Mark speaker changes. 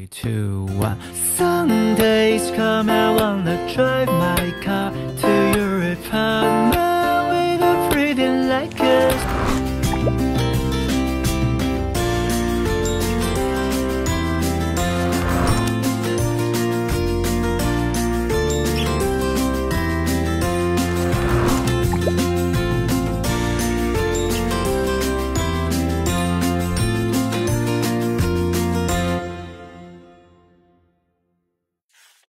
Speaker 1: 3, 2, 1. Some days come, I wanna drive